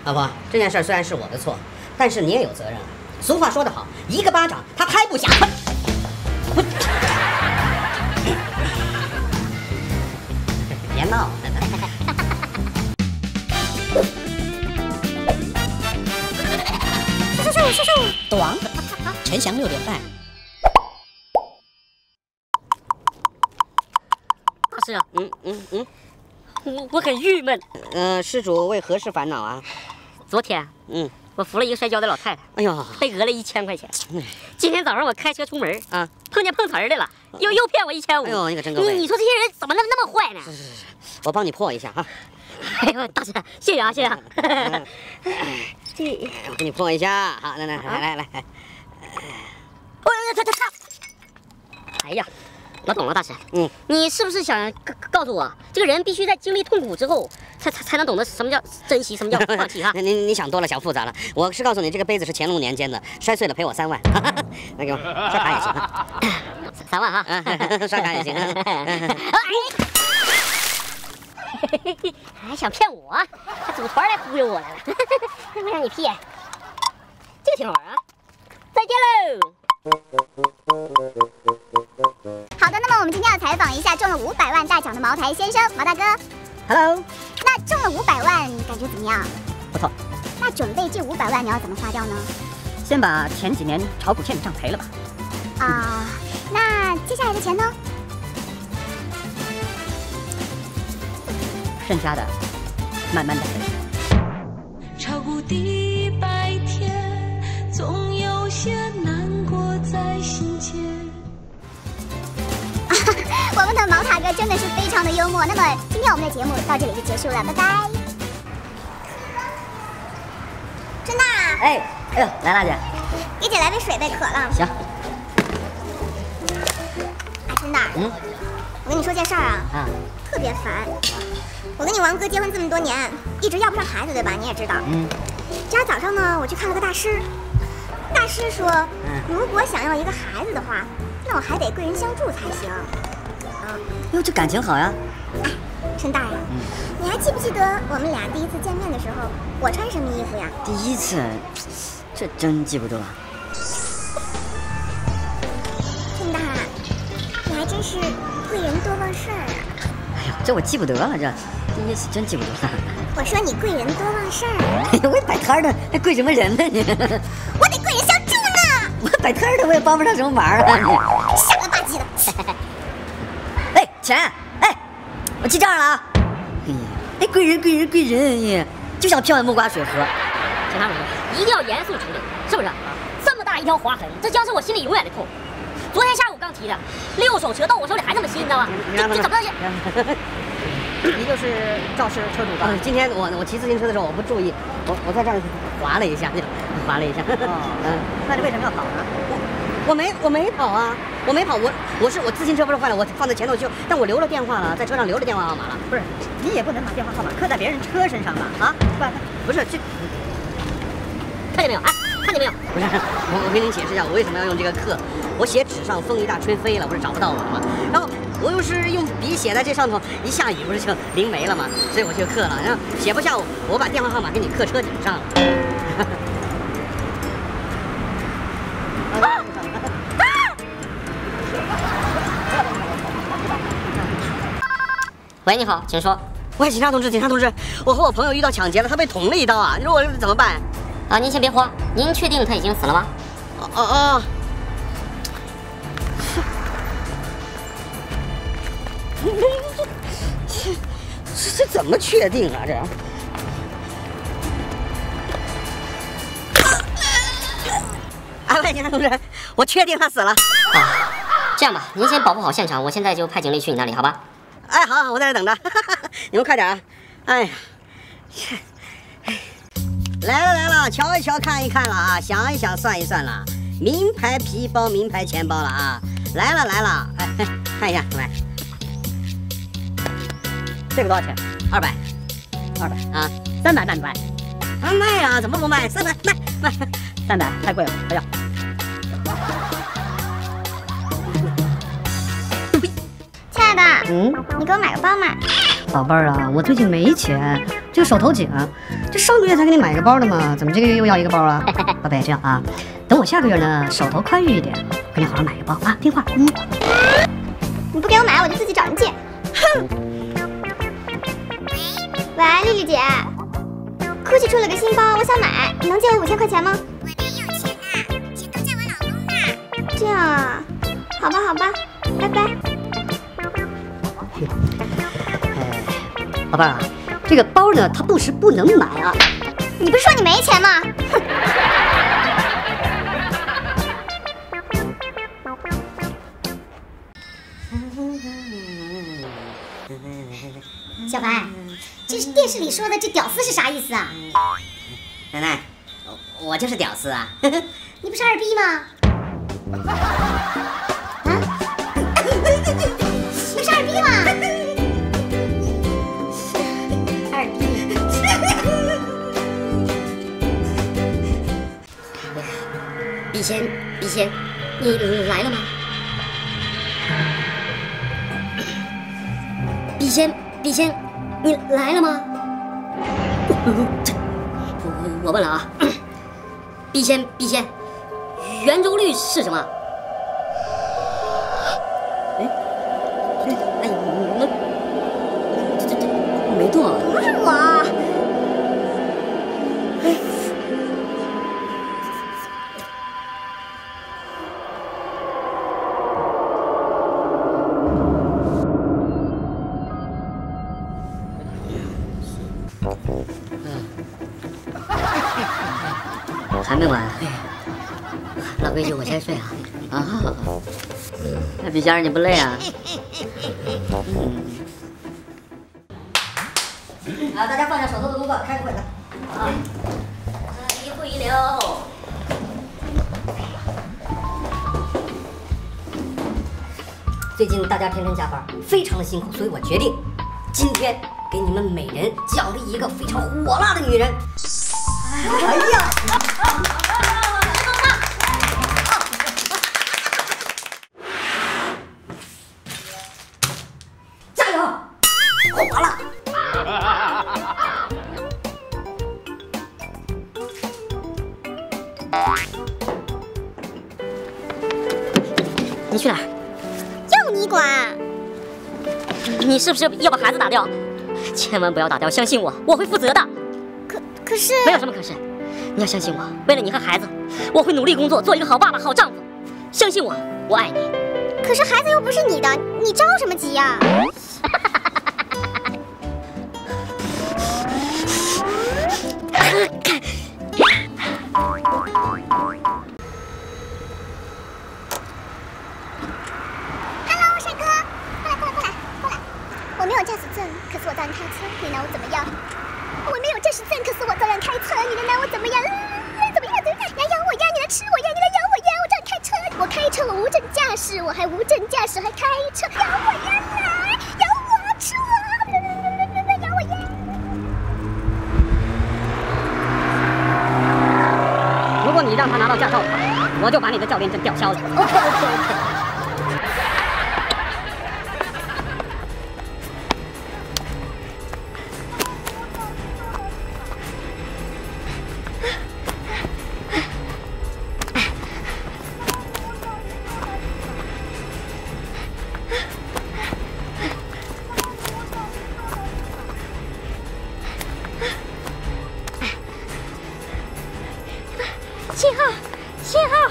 老婆，这件事虽然是我的错，但是你也有责任。俗话说得好，一个巴掌他拍不响。别闹！短，陈翔6点半。 大师啊，我很郁闷。 施主为何事烦恼啊？ 昨天，我扶了一个摔跤的老太太， 哎呦， 被讹了1000块钱。今天早上我开车出门啊， 碰见碰瓷儿的了，又骗我1500。 哎呦，你可真够背！ 你说这些人怎么那么坏呢？ 是，我帮你破一下哈。 哎呦，大师，谢谢啊，谢谢啊。 我给你破一下，好，来。 哎呀，我懂了，大师。你是不是想告诉我，这个人必须在经历痛苦之后，才能懂得什么叫珍惜，什么叫放弃啊？ 你想多了，想复杂了。我是告诉你，这个杯子是乾隆年间的，摔碎了赔我3万。那给我刷卡也行 ，3万哈， 刷卡也行。 还想骗我？还组团来忽悠我来了？没让你骗，这个挺好玩啊！再见喽。 好的，那么我们今天要采访一下中了500万大奖的茅台先生，毛大哥。 Hello。 那中了500万，感觉怎么样？ 不错。 那准备这500万你要怎么花掉呢？ 先把前几年炒股欠的账赔了吧。 啊，那接下来的钱呢？ 剩下的慢慢的赔。 炒股的白天，总有些难过在心间。 我们的毛塔哥真的是非常的幽默。那么今天我们的节目到这里就结束了，拜拜。春大， 哎呦，来了姐， 给姐来杯水呗，渴了。 行。 哎，春大，我跟你说件事儿啊，特别烦。我跟你王哥结婚这么多年，一直要不上孩子，对吧？你也知道。今儿早上呢，我去看了个大师，大师说，如果想要一个孩子的话，那我还得贵人相助才行。 哟，这感情好呀。 哎，陈大呀，你还记不记得我们俩第一次见面的时候，我穿什么衣服呀？ 第一次，这真记不住了。 陈大，你还真是贵人多忘事儿啊。 哎呀，这我记不得了，这第一次真记不得了。 我说你贵人多忘事儿。 哎呀，我摆摊的，还贵什么人呢你？ 我得贵人相助呢。 我摆摊的，我也帮不上什么忙啊。 小了吧唧的。 哎，钱，哎，我记账了啊。哎呀，哎，贵人，哎呀，就像漂亮木瓜水河。 警察同志，一定要严肃处理，是不是？这么大一条划痕，这将是我心里永远的痛。昨天下午刚提的6手车到我手里还这么新，你知道吗？这怎么着？ 你就是肇事车主吧？ 今天我骑自行车的时候我不注意，我在这儿滑了一下， 那你为什么要跑呢？ 我没跑啊，我没跑，我自行车不是坏了，我放在前头修，但我留了电话了，在车上留了电话号码了。 不是，你也不能把电话号码刻在别人车身上吧？啊？ 不是这， 看见没有？啊，看见没有？ 不是，我给你解释一下，我为什么要用这个刻。我写纸上风一大吹飞了，不是找不到我了吗？然后我又是用笔写在这上头，一下雨不是就淋没了吗？所以我就刻了。然后写不下我把电话号码给你刻车顶上了。 喂，你好，请说。 喂，警察同志，我和我朋友遇到抢劫了，他被捅了一刀啊！你说我怎么办？ 啊，您先别慌，您确定他已经死了吗？ 这怎么确定啊？这？啊，喂，警察同志，我确定他死了。 啊，这样吧，您先保护好现场，我现在就派警力去你那里，好吧？ 哎，好，我在这等着，你们快点啊！哎呀，来了，瞧一瞧，看一看了啊，想一想，算一算了，名牌皮包、名牌钱包了啊！来了，哎，看一下，来， 这个多少钱 200啊 ，300卖不卖？ 啊，卖啊，怎么不卖？300卖 ，300太贵了，不要。 亲爱的，你给我买个包嘛。 宝贝儿啊，我最近没钱， 这个手头紧啊，这上个月才给你买个包的嘛，怎么这个月又要一个包啊？宝贝，这样啊，等我下个月呢手头宽裕一点，给你好好买个包啊，听话。你不给我买，我就自己找人借。哼。喂，丽丽姐，GUCCI出了个新包，我想买，你能借我5000块钱吗？我哪有钱啊，钱都借我老公呢。这样啊，好吧，好吧，拜拜。 宝贝儿啊，这个包呢，它不是不能买啊。 你不是说你没钱吗？哼。小白，这是电视里说的这屌丝是啥意思啊？ 奶奶，我就是屌丝啊！ 你不是二逼吗？啊？你不是二逼吗？二逼。 笔仙，你来了吗？笔仙，你来了吗？我问了啊，笔仙，圆周率是什么？哎，你们这没动啊？ 不是我。 还没完，老规矩，我先睡啊！啊，那笔仙儿你不累啊？ 啊，大家放下手头的工作，开个会来。啊， 一会一流。 最近大家天天加班，非常的辛苦，所以我决定今天给你们每人奖励一个非常火辣的女人。哎呀！加油！火了！ 你去哪儿？ 要你管？ 你是不是要把孩子打掉？千万不要打掉，相信我，我会负责的。 可是没有什么可是，你要相信我，为了你和孩子，我会努力工作，做一个好爸爸、好丈夫。相信我，我爱你。 可是孩子又不是你的，你着什么急呀？Hello， 帅哥，过来！我没有驾驶证，可是我照样开车，你拿我怎么样？我没有驾驶证，可是我照样开车，你能拿我怎么样？怎么样？来咬我呀！你来吃我呀！你来咬我呀！我照样开车，我开车，我无证驾驶，我还无证驾驶还开车，咬我呀！来咬我，吃我！咬我呀！ 如果你让他拿到驾照的话，我就把你的教练证吊销了。OK。 信号。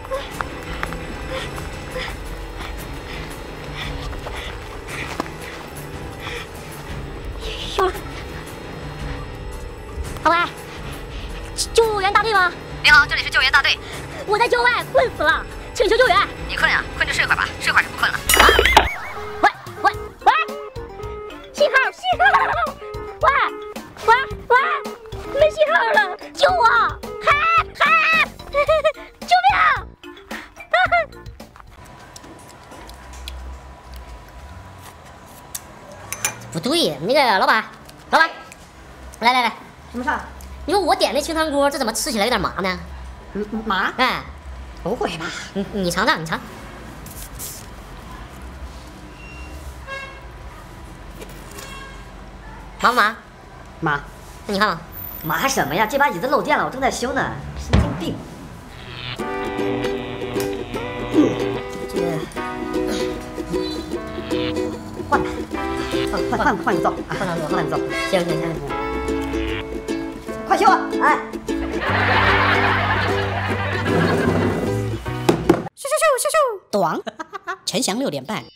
有了。喂，救援大队吗？ 你好，这里是救援大队。 我在郊外困死了，请求救援。 你困呀？困就睡会儿吧，睡会儿就不困了。 啊！喂，信号！喂，没信号了，救我！嗨！救命！ 不对，那个老板，来， 什么事儿？ 你说我点那清汤锅，这怎么吃起来有点麻呢？ 麻？ 哎， 不会吧？ 你尝尝，麻不麻？ 麻。 那你看吧。 妈什么呀？这把椅子漏电了，我正在修呢，神经病。换吧，换个座啊，换个座。行，快修啊！哎。 短，陈翔6点半。